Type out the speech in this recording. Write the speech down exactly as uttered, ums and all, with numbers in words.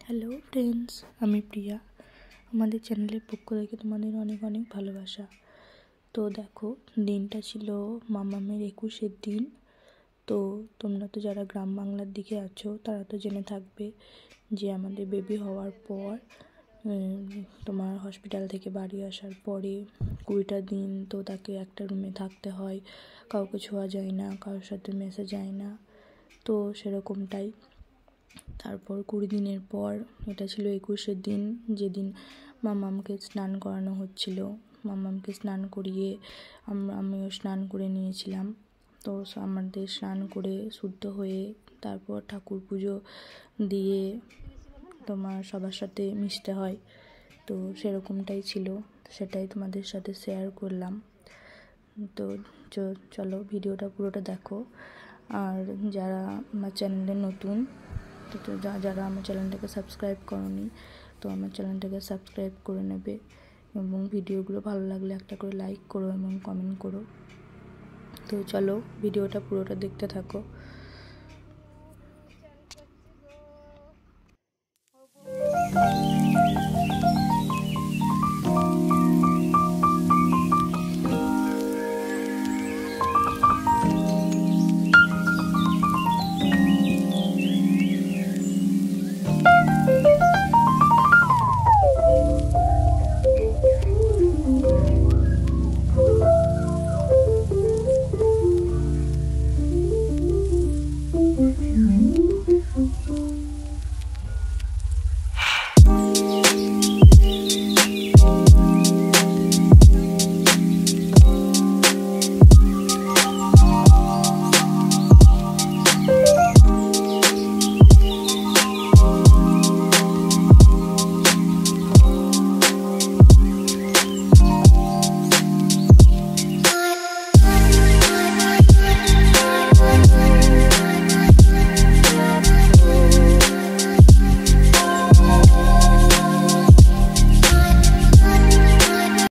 Hello friends, আমি প্রিয়া। আমাদের চ্যানেলের পক্ষ থেকে তোমাদের অনেক অনেক ভালোবাসা। তো দেখো, দিনটা ছিল মামামের একুশের দিন। তো তোমরা তো যারা গ্রাম বাংলার দিকে আছো তারা তো জেনে থাকবে যে আমাদের বেবি হওয়ার পর তোমার হসপিটাল থেকে বাড়ি আসার পরে কুড়িটা দিন তো তাকে একটা রুমে থাকতে হয়, কাউকে ছোঁয়া যায় না, কারোর সাথে মেশা যায় না। তো সেরকমটাই। তারপর কুড়ি দিনের পর এটা ছিল একুশের দিন, যেদিন মামামকে স্নান করানো হচ্ছিল। মামামকে স্নান করিয়ে আমরা আমিও স্নান করে নিয়েছিলাম। তো আমাদের স্নান করে শুদ্ধ হয়ে তারপর ঠাকুর পুজো দিয়ে তোমার সবার সাথে মিশতে হয়। তো সেরকমটাই ছিল, সেটাই তোমাদের সাথে শেয়ার করলাম। তো চলো ভিডিওটা পুরোটা দেখো। আর যারা আমার চ্যানেলে নতুন, তো যারা আমার চ্যানেলটাকে সাবস্ক্রাইব করোনি, তো আমার চ্যানেলটাকে সাবস্ক্রাইব করে নেবে এবং ভিডিওগুলো ভালো লাগলে একটা করে লাইক করো এবং কমেন্ট করো। তো চলো ভিডিওটা পুরোটা দেখতে থাকো।